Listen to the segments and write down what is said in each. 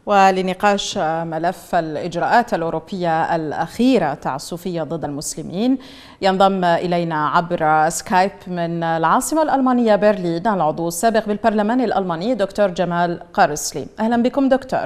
ولنقاش ملف الإجراءات الأوروبية الأخيرة تعسفية ضد المسلمين ينضم إلينا عبر سكايب من العاصمة الألمانية برلين العضو السابق بالبرلمان الألماني دكتور جمال قارسلي. أهلا بكم دكتور.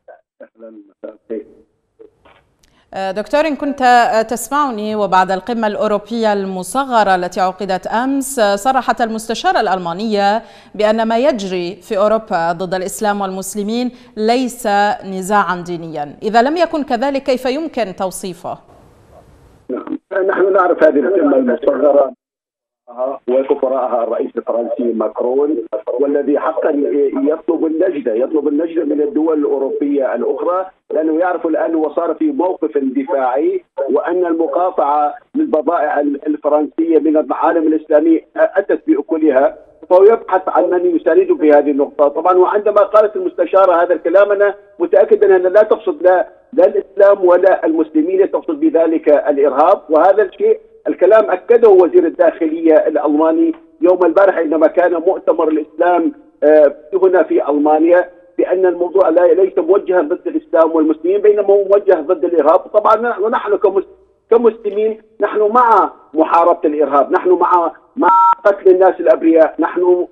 دكتور، إن كنت تسمعني، وبعد القمة الأوروبية المصغرة التي عقدت أمس صرحت المستشارة الألمانية بأن ما يجري في أوروبا ضد الإسلام والمسلمين ليس نزاعا دينيا. إذا لم يكن كذلك كيف يمكن توصيفه؟ نعم، نحن نعرف هذه القمة المصغرة وكفراءها الرئيس الفرنسي ماكرون، والذي حقا يطلب النجدة من الدول الأوروبية الأخرى، لأنه يعرف الآن وصار في موقف دفاعي، وأن المقاطعة للبضائع الفرنسية من العالم الإسلامي أتت بأكلها، فهو يبحث عن من يسانده في هذه النقطة. طبعا وعندما قالت المستشارة هذا الكلام أنا متأكد أنها لا تقصد لا الإسلام ولا المسلمين، تقصد بذلك الإرهاب. وهذا الشيء الكلام أكده وزير الداخلية الألماني يوم البارح عندما كان مؤتمر الإسلام هنا في ألمانيا، بأن الموضوع ليس موجها ضد الإسلام والمسلمين، بينما هو موجه ضد الإرهاب. طبعا ونحن كمسلمين نحن مع محاربة الإرهاب، نحن مع قتل الناس الأبرياء، نحن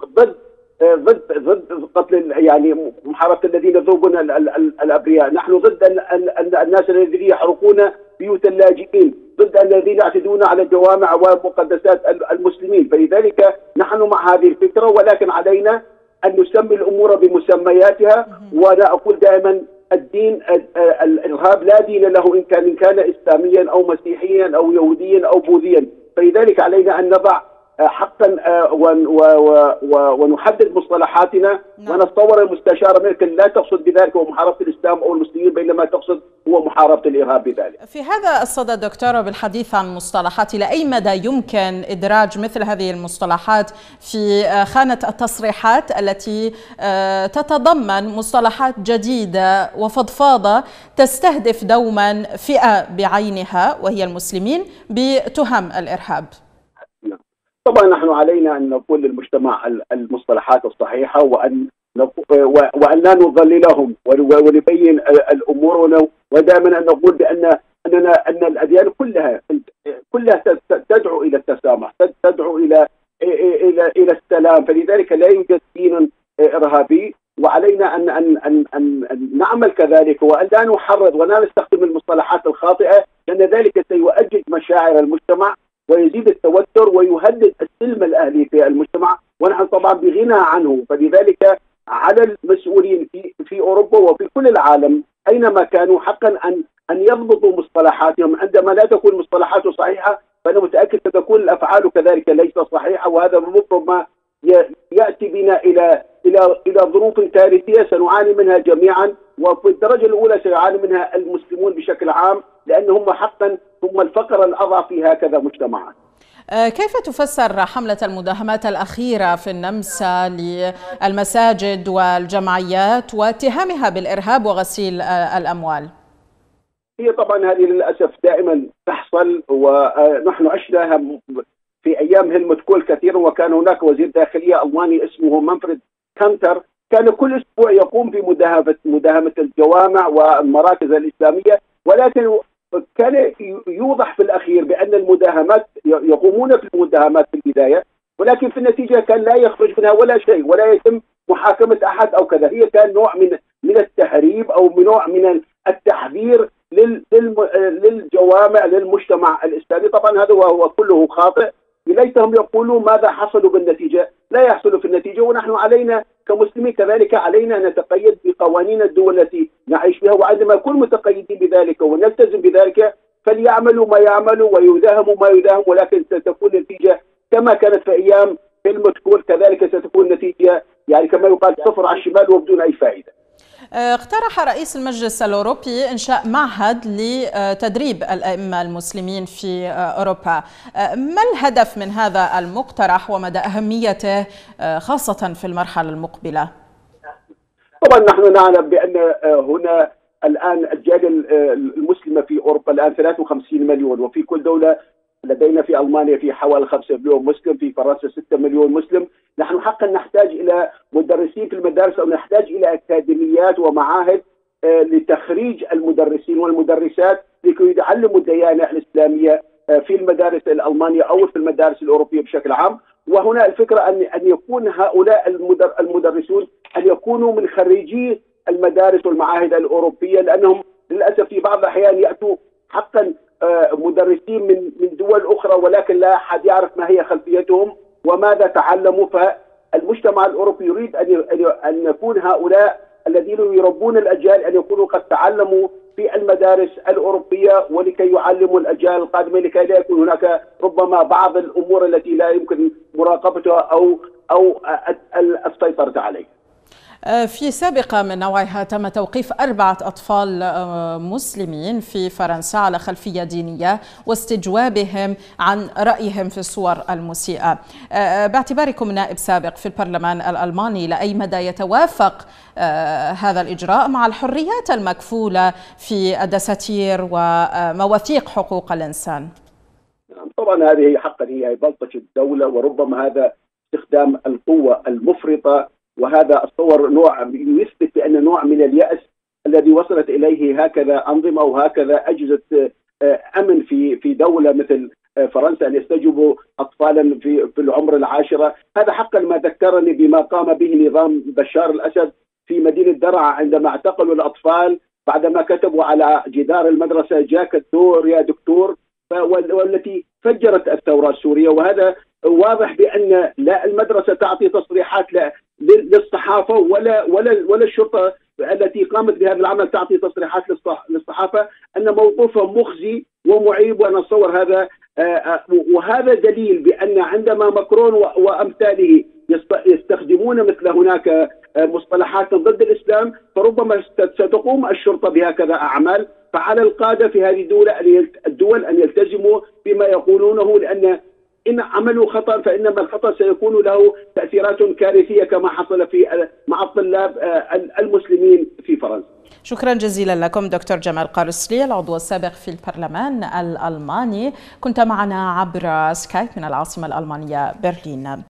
ضد قتل يعني محاربة الذين يضربون الأبرياء، نحن ضد الناس الذين يحرقون بيوت اللاجئين، ضد الذين يعتدون على الجوامع ومقدسات المسلمين. فلذلك نحن مع هذه الفكرة، ولكن علينا أن نسمي الأمور بمسمياتها. وأنا أقول دائما الدين الإرهاب لا دين له، إن كان إسلاميا أو مسيحيا أو يهوديا أو بوذيا. فلذلك علينا أن نضع حقا ونحدد مصطلحاتنا. ونتصور المستشارة ميركل لا تقصد بذلك هو محاربة الإسلام أو المسلمين، بينما تقصد هو محاربة الإرهاب بذلك. في هذا الصدد دكتور، بالحديث عن مصطلحات، إلى أي مدى يمكن إدراج مثل هذه المصطلحات في خانة التصريحات التي تتضمن مصطلحات جديدة وفضفاضة تستهدف دوما فئة بعينها وهي المسلمين بتهم الإرهاب؟ طبعا نحن علينا أن نقول للمجتمع المصطلحات الصحيحة، وأن لا نضللهم ونبين الأمور، ودائما أن نقول أن الأديان كلها تدعو إلى التسامح، تدعو إلى السلام. فلذلك لا يوجد دين إرهابي، وعلينا أن نعمل كذلك، وأن لا نحرض ولا نستخدم المصطلحات الخاطئة، لأن ذلك سيؤجج مشاعر المجتمع ويزيد التوتر ويهدد السلم الأهلي في المجتمع، ونحن طبعا بغنى عنه. فلذلك على المسؤولين في أوروبا وفي كل العالم أينما كانوا حقا أن يضبطوا مصطلحاتهم. عندما لا تكون مصطلحاته صحيحة فأنا متأكد ستكون الأفعال كذلك ليست صحيحة، وهذا ربما يأتي بنا إلى ظروف كارثية سنعاني منها جميعا، وفي الدرجة الأولى سيعاني منها المسلمون بشكل عام، لأنهم حقا هم الفقر الأضعف في هكذا مجتمعات. كيف تفسر حملة المداهمات الأخيرة في النمسا للمساجد والجمعيات واتهامها بالإرهاب وغسيل الأموال؟ هي طبعا هذه للأسف دائما تحصل، ونحن عشناها في أيام هلموت كول كثيرا، وكان هناك وزير داخلية ألماني اسمه مانفريد كانتر، كان كل أسبوع يقوم بمداهمة الجوامع والمراكز الإسلامية، ولكن كان يوضح في الأخير بأن المداهمات يقومون في المداهمات في البداية، ولكن في النتيجة كان لا يخرج منها ولا شيء، ولا يتم محاكمة أحد أو كذا. هي كان نوع من التهريب أو نوع من التحذير للجوامع للمجتمع الإسلامي. طبعا هذا هو كله خاطئ. ليتهم يقولوا ماذا حصلوا بالنتيجة، لا يحصلوا في النتيجة. ونحن علينا كمسلمين كذلك علينا أن نتقيد بقوانين الدول التي نعيش بها، وعندما نكون متقيدين بذلك ونلتزم بذلك فليعملوا ما يعملوا ويداهموا ما يداهم، ولكن ستكون النتيجة كما كانت في أيام هلموت كول، كذلك ستكون نتيجة يعني كما يقال صفر على الشمال وبدون أي فائدة. اقترح رئيس المجلس الأوروبي إنشاء معهد لتدريب الأئمة المسلمين في أوروبا. ما الهدف من هذا المقترح ومدى أهميته خاصة في المرحلة المقبلة؟ طبعا نحن نعلم بأن هنا الآن الجالية المسلمة في أوروبا الآن 53 مليون، وفي كل دولة لدينا في ألمانيا في حوالي 5 مليون مسلم، في فرنسا 6 مليون مسلم. نحن حقا نحتاج إلى مدرسين في المدارس، أو نحتاج إلى أكاديميات ومعاهد لتخريج المدرسين والمدرسات لكي يعلموا الديانة الإسلامية في المدارس الألمانية أو في المدارس الأوروبية بشكل عام. وهنا الفكرة أن يكون هؤلاء المدرسون أن يكونوا من خريجي المدارس والمعاهد الأوروبية، لأنهم للأسف في بعض الأحيان يأتوا حقا مدرسين من دول أخرى، ولكن لا أحد يعرف ما هي خلفيتهم وماذا تعلموا. فالمجتمع الأوروبي يريد أن يكون هؤلاء الذين يربون الأجيال أن يكونوا قد تعلموا في المدارس الأوروبية، ولكي يعلموا الأجيال القادمة، لكي لا يكون هناك ربما بعض الأمور التي لا يمكن مراقبتها أو السيطرة عليها. في سابقة من نوعها تم توقيف 4 أطفال مسلمين في فرنسا على خلفية دينية واستجوابهم عن رأيهم في الصور المسيئة. باعتباركم نائب سابق في البرلمان الألماني، لأي مدى يتوافق هذا الإجراء مع الحريات المكفولة في الدساتير ومواثيق حقوق الإنسان؟ طبعا هذه حقا هي بلطجة الدولة، وربما هذا استخدام القوة المفرطة، وهذا أتصور نوع يثبت بأن نوع من اليأس الذي وصلت إليه هكذا أنظمة وهكذا أجهزة أمن في دولة مثل فرنسا أن يستجوبوا أطفالا في العمر العاشرة. هذا حقا ما ذكرني بما قام به نظام بشار الأسد في مدينة درعا عندما اعتقلوا الأطفال بعدما كتبوا على جدار المدرسة جاك الدور يا دكتور، والتي فجرت الثورة السورية. وهذا واضح بأن لا المدرسة تعطي تصريحات للصحافة ولا الشرطة التي قامت بهذا العمل تعطي تصريحات للصحافة، أن موقفهم مخزي ومعيب. ونتصور هذا وهذا دليل بأن عندما ماكرون وأمثاله يستخدمون مثل هناك مصطلحات ضد الإسلام، فربما ستقوم الشرطة بهكذا أعمال. فعلى القادة في هذه الدول أن يلتزموا بما يقولونه، لأن إن عملوا خطأ فإنما الخطأ سيكون له تأثيرات كارثية كما حصل مع الطلاب المسلمين في فرنسا. شكرا جزيلا لكم دكتور جمال قارسلي، العضو السابق في البرلمان الألماني، كنت معنا عبر سكايب من العاصمة الألمانية برلين.